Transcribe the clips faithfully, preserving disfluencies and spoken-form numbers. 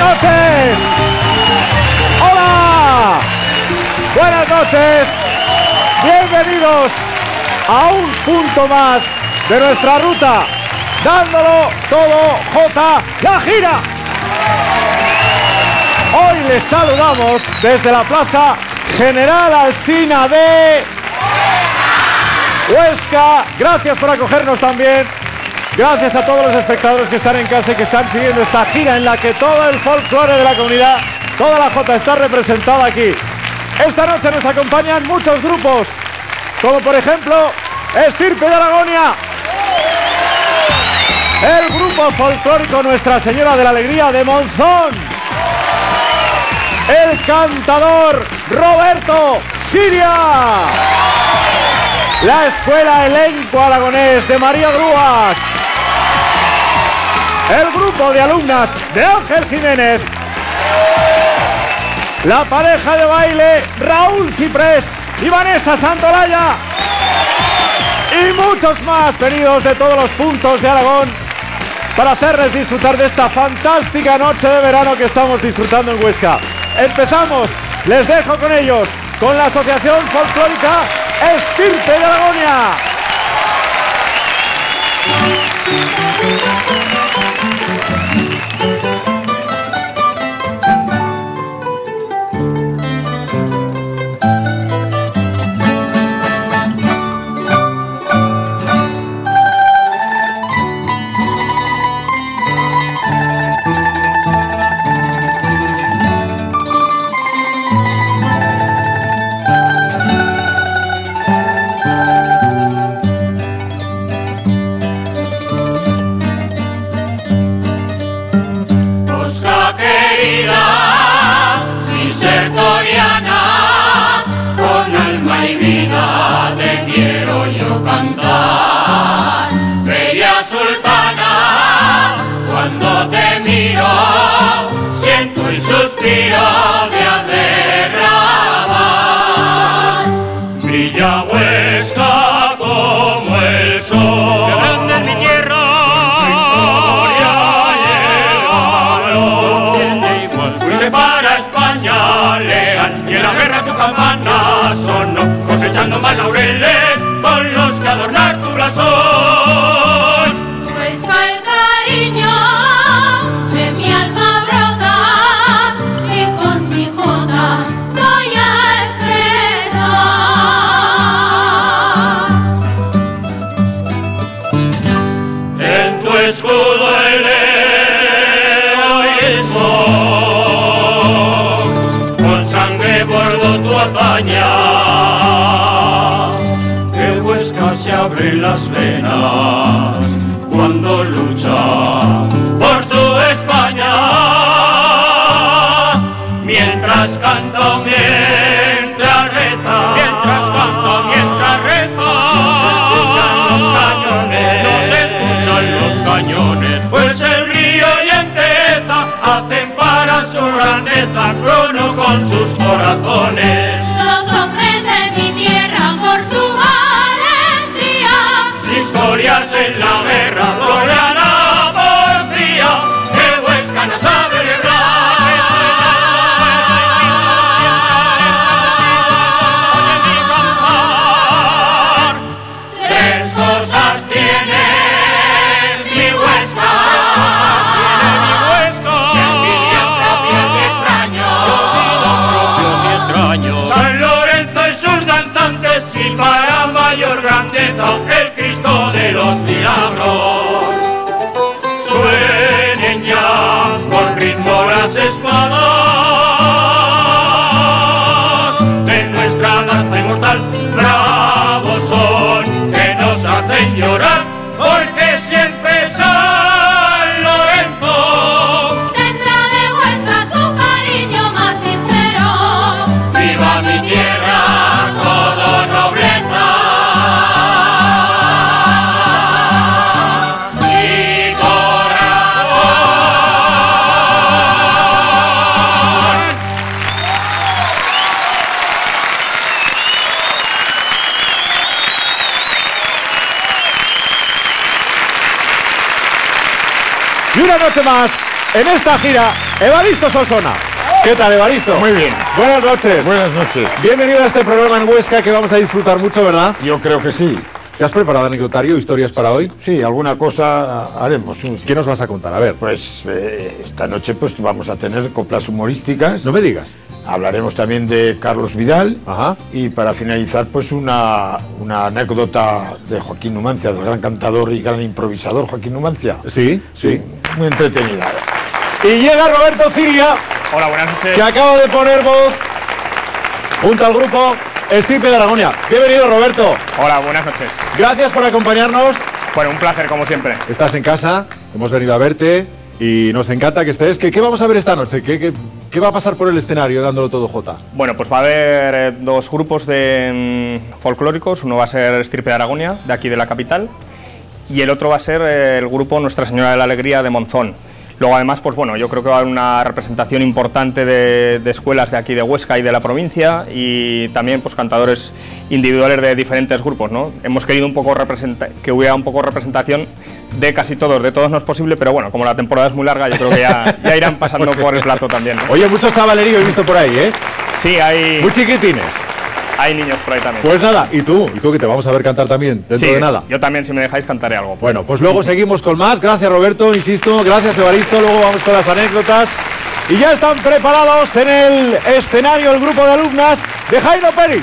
noches. Hola. Buenas noches. Bienvenidos a un punto más de nuestra ruta. Dándolo todo, J. La Gira. Hoy les saludamos desde la Plaza General Alsina de Huesca. Gracias por acogernos también. Gracias a todos los espectadores que están en casa y que están siguiendo esta gira en la que todo el folclore de la comunidad, toda la Jota está representada aquí. Esta noche nos acompañan muchos grupos, como por ejemplo Estirpe de Aragonia, el grupo folclórico Nuestra Señora de la Alegría de Monzón, el cantador Roberto Siria, la Escuela Elenco Aragonés de María Grúas, el grupo de alumnas de Ángel Jiménez, la pareja de baile Raúl Ciprés y Vanessa Santolaya, y muchos más venidos de todos los puntos de Aragón para hacerles disfrutar de esta fantástica noche de verano que estamos disfrutando en Huesca. Empezamos, les dejo con ellos, con la Asociación Folclórica Estirpe de Aragonia. Siento el suspiro de derramar. Brilla Huesca como el sol. ¡Qué grande es mi tierra! Su historia lleva igual. Fuiste para España leal y en la guerra tu campana sonó, cosechando más laureles con los que adornar tu blasón. Huesca el cariño de mi alma brota y con mi jota voy a expresar. En tu escudo el heroísmo, con sangre bordo tu hazaña, que Huesca se abre las venas cuando lucha por su España, mientras canto, mientras reza, mientras canto, mientras reza, no se escuchan los cañones, pues el río y Enteza hacen para su grandeza crono con sus corazones. Los hombres de mi tierra por su valentía, Historias en la guerra, gloria a la porfía, que Huesca no sabe librar. Tres cosas tiene mi Huesca, tiene mi Huesca, que envidian propios y extraños, propios y extraños. San Lorenzo y sus danzantes y para mayor grandeza el Cristo de los milagros. Suenen ya con ritmo las espadas de nuestra danza inmortal. Bravos son que nos hacen llorar, porque siempre San Lorenzo tendrá de Huesca su cariño más sincero. viva mi tierra, todo nobleza. Y una noche más, en esta gira, Evaristo Solsona. ¿Qué tal, Evaristo? Muy bien. Buenas noches. Buenas noches. Bienvenido a este programa en Huesca que vamos a disfrutar mucho, ¿verdad? Yo creo que sí. ¿Te has preparado anecdotario, historias para hoy? Sí, alguna cosa haremos. ¿Qué nos vas a contar? A ver. Pues eh, esta noche pues vamos a tener coplas humorísticas. No me digas. Hablaremos también de Carlos Vidal. Ajá. Y para finalizar, pues una, una anécdota de Joaquín Numancia, del gran cantador y gran improvisador Joaquín Numancia. Sí, sí. Muy entretenida. Y llega Roberto Ciria. Hola, buenas noches. Que acaba de poner voz junto al grupo Estirpe de Aragonia. Bienvenido, Roberto. Hola, buenas noches. Gracias por acompañarnos. Bueno, un placer, como siempre. Estás en casa, hemos venido a verte y nos encanta que estés. ¿Qué, qué vamos a ver esta noche? ¿Qué, qué, qué va a pasar por el escenario dándolo todo, Jota? Bueno, pues va a haber eh, dos grupos de mm, folclóricos. Uno va a ser Estirpe de Aragonia, de aquí de la capital, y el otro va a ser eh, el grupo Nuestra Señora de la Alegría de Monzón. Luego, además, pues bueno, yo creo que va a haber una representación importante de, de escuelas de aquí de Huesca y de la provincia, y también pues cantadores individuales de diferentes grupos, ¿no? Hemos querido un poco representar, que hubiera un poco representación de casi todos, de todos no es posible, pero bueno, como la temporada es muy larga, yo creo que ya, ya irán pasando por el plato también, ¿no? Oye, mucho chavalerío he visto por ahí, ¿eh? Sí, hay, Muy chiquitines. hay niños por ahí también. Pues nada, ¿y tú? ¿Y tú que te vamos a ver cantar también dentro Sí, de nada? yo también, si me dejáis, cantaré algo. Bueno, pues luego seguimos con más. Gracias, Roberto, insisto. Gracias, Evaristo. Luego vamos con las anécdotas. Y ya están preparados en el escenario el grupo de alumnas de Jairo Pérez.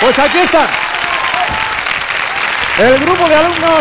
Pues aquí están. El grupo de alumnos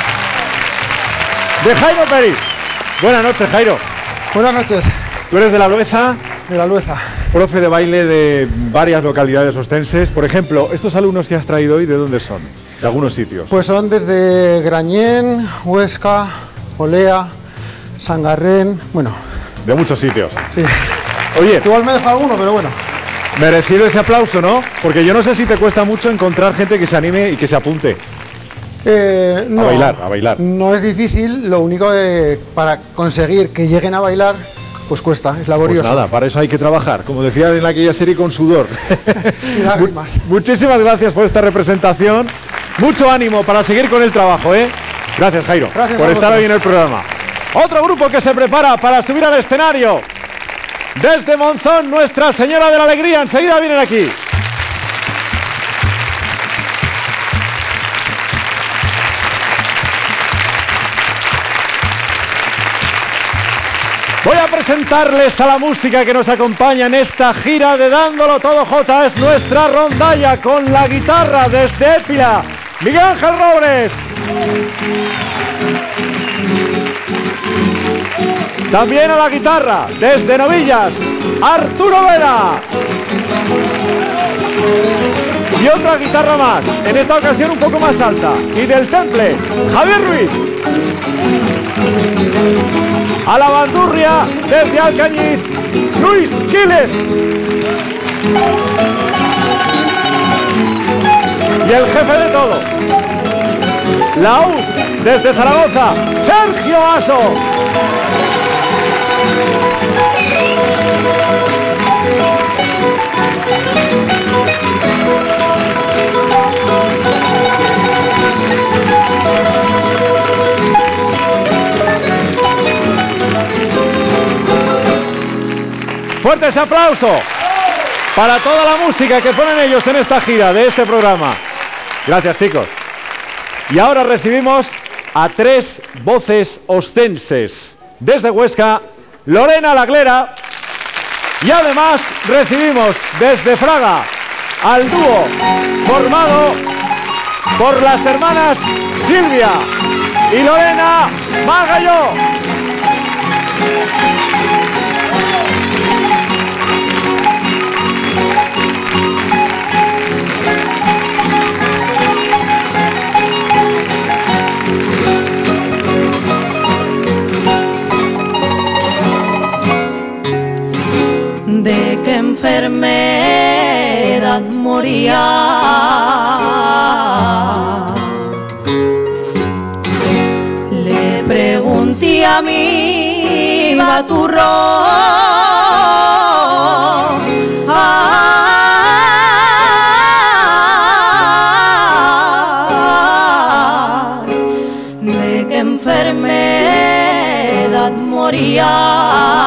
de Jairo Peris. Buenas noches, Jairo. Buenas noches. Tú eres de La Lueza. De La Lueza. Profe de baile de varias localidades ostenses. Por ejemplo, estos alumnos que has traído hoy, ¿de dónde son? De algunos sitios. Pues son desde Grañén, Huesca, Olea, Sangarrén, bueno. De muchos sitios. Sí. Oye. Igual me deja alguno, pero bueno. Merecido ese aplauso, ¿no? Porque yo no sé si te cuesta mucho encontrar gente que se anime y que se apunte. Eh, no, a bailar, a bailar. No es difícil, lo único que para conseguir que lleguen a bailar, pues cuesta, es laborioso. Pues nada, para eso hay que trabajar, como decía en aquella serie, con sudor. Y lágrimas. Muchísimas gracias por esta representación. Mucho ánimo para seguir con el trabajo, ¿eh? Gracias, Jairo, gracias por estar hoy en el programa. Otro grupo que se prepara para subir al escenario. Desde Monzón, Nuestra Señora de la Alegría. Enseguida vienen aquí. Voy a presentarles a la música que nos acompaña en esta gira de Dándolo Todo J. Es nuestra rondalla con la guitarra desde Épila, Miguel Ángel Robles. También a la guitarra desde Novillas, Arturo Vera. Y otra guitarra más, en esta ocasión un poco más alta. Y del Temple, Javier Ruiz. A la bandurria desde Alcañiz, Luis Quiles. Y el jefe de todo, la U desde Zaragoza, Sergio Aso. Fuerte ese aplauso para toda la música que ponen ellos en esta gira de este programa. Gracias, chicos. Y ahora recibimos a tres voces ostenses. Desde Huesca, Lorena Laglera. Y además recibimos desde Fraga al dúo formado por las hermanas Silvia y Lorena Magalló. ¿De qué enfermedad moría? Le pregunté a mi baturro. Ay, ¿de qué enfermedad moría?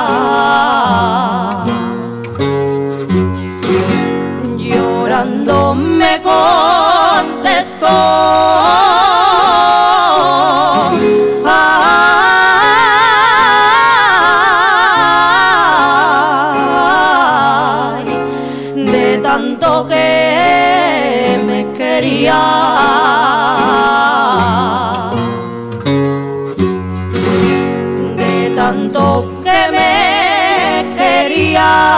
Me contestó, ay, de tanto que me quería, de tanto que me quería.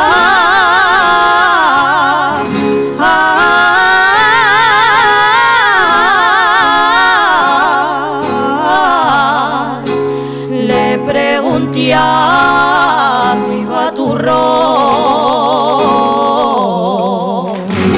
A mi baturro.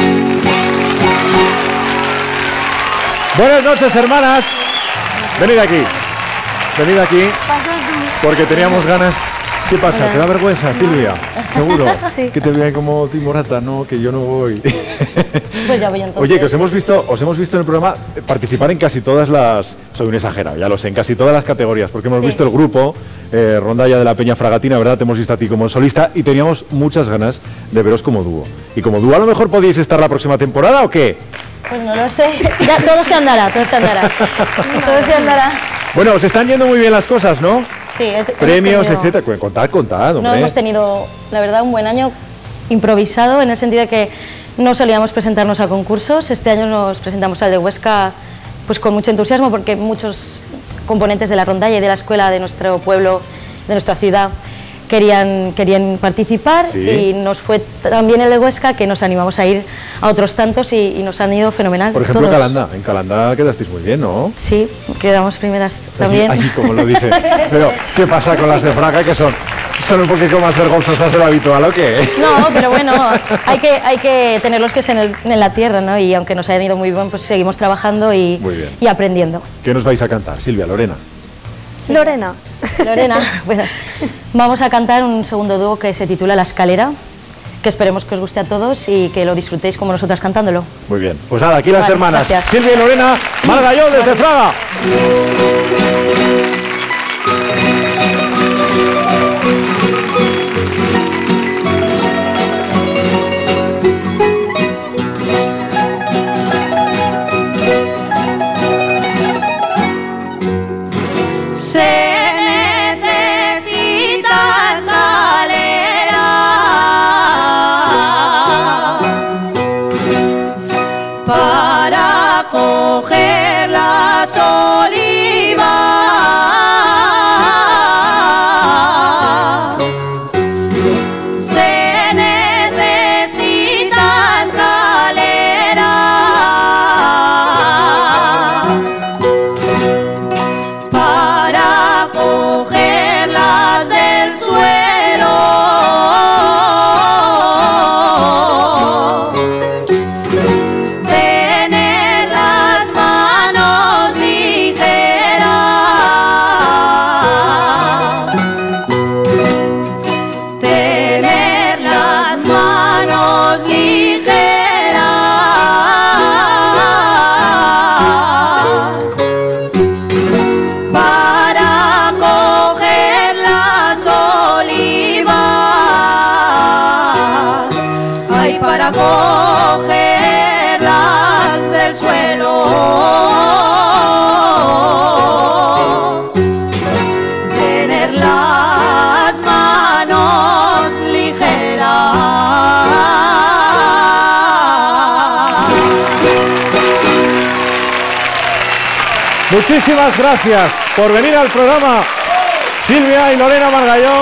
Buenas noches, hermanas. Venid aquí. Venid aquí. Porque teníamos ganas. ¿Qué pasa? Hola. ¿Te da vergüenza, Silvia? ¿Seguro? Sí. Que te vean como timorata, no, que yo no voy. Pues ya voy entonces. Oye, que os hemos visto, os hemos visto en el programa participar en casi todas las, soy un exagerado, ya lo sé, en casi todas las categorías, porque hemos Sí. visto el grupo eh, Rondalla de la Peña Fragatina, ¿verdad? Te hemos visto a ti como solista y teníamos muchas ganas de veros como dúo. Y como dúo a lo mejor podéis estar la próxima temporada, ¿o qué? Pues no lo sé. Ya, todo se andará, todo se andará. Todo se andará. Bueno, os están yendo muy bien las cosas, ¿no? Sí, he- hemos Premios, tenido- etcétera. Contad, contad, No, hombre. hemos tenido, la verdad, un buen año improvisado, en el sentido de que no solíamos presentarnos a concursos. Este año nos presentamos al de Huesca pues con mucho entusiasmo, porque muchos componentes de la rondalla y de la escuela de nuestro pueblo, de nuestra ciudad, querían, querían participar, ¿sí? Y nos fue también el de Huesca que nos animamos a ir a otros tantos y, y nos han ido fenomenal. Por ejemplo, todos. Calanda. En Calanda quedasteis muy bien, ¿no? Sí, quedamos primeras también. Ahí, como lo dice. Pero, ¿qué pasa con las de Fraga, que son, son un poquito más vergonzosas de lo habitual o qué? No, pero bueno, hay que, hay que tener los pies en, el, en la tierra, ¿no? Y aunque nos hayan ido muy bien, pues seguimos trabajando y, y aprendiendo. ¿Qué nos vais a cantar, Silvia, Lorena? Sí. Lorena. Lorena, bueno, vamos a cantar un segundo dúo que se titula La Escalera, que esperemos que os guste a todos y que lo disfrutéis como nosotras cantándolo. Muy bien, pues nada, aquí las vale, hermanas gracias. Silvia y Lorena Margalló desde Fraga. Muchísimas gracias por venir al programa, Silvia y Lorena Margalló.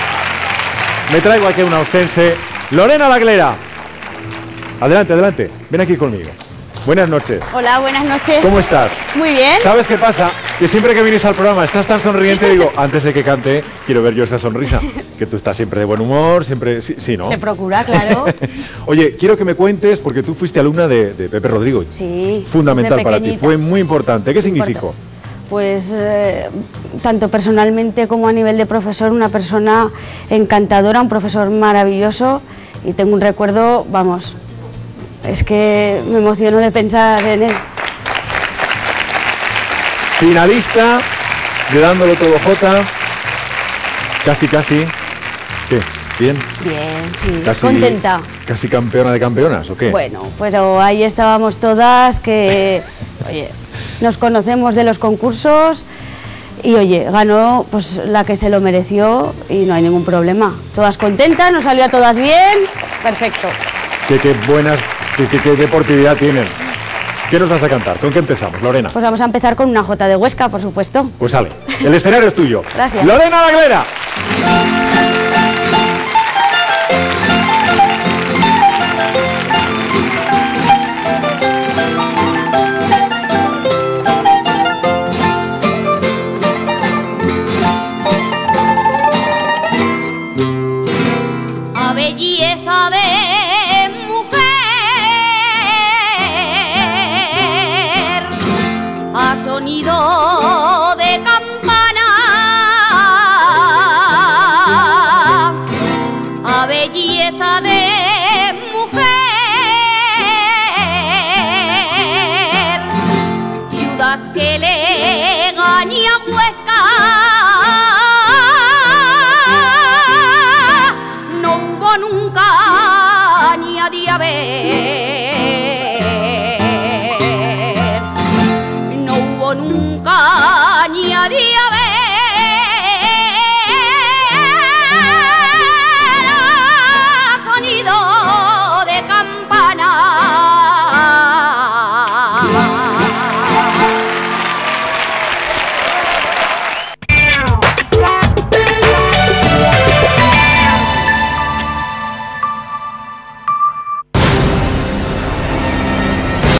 Me traigo aquí una ostense, Lorena Laglera. Adelante, adelante, ven aquí conmigo. Buenas noches. Hola, buenas noches. ¿Cómo estás? Muy bien. ¿Sabes qué pasa? Que siempre que vienes al programa estás tan sonriente, digo, antes de que cante, quiero ver yo esa sonrisa. Que tú estás siempre de buen humor, siempre... Sí, sí, ¿no? Se procura, claro. Oye, quiero que me cuentes, porque tú fuiste alumna de, de Pepe Rodrigo. Sí. Fundamental para ti, fue muy importante. ¿Qué significó? Pues eh, tanto personalmente como a nivel de profesor, una persona encantadora, un profesor maravilloso, y tengo un recuerdo, vamos, es que me emociono de pensar en él. Finalista de Dándolo Todo Jota, casi casi, ¿qué? ¿Bien? Bien, sí, casi, contenta. ¿Casi campeona de campeonas o qué? Bueno, pero ahí estábamos todas que, oye, nos conocemos de los concursos y, oye, ganó pues la que se lo mereció y no hay ningún problema. Todas contentas, nos salió a todas bien, perfecto. Qué, qué buenas, qué, qué, qué deportividad tienen. ¿Qué nos vas a cantar? ¿Con qué empezamos, Lorena? Pues vamos a empezar con una jota de Huesca, por supuesto. Pues sale, el escenario es tuyo. Gracias. Lorena Laglera. A belleza de mujer, a sonido de campana, a belleza de mujer, ciudad que le gane a Huesca. Nunca ni a día ver.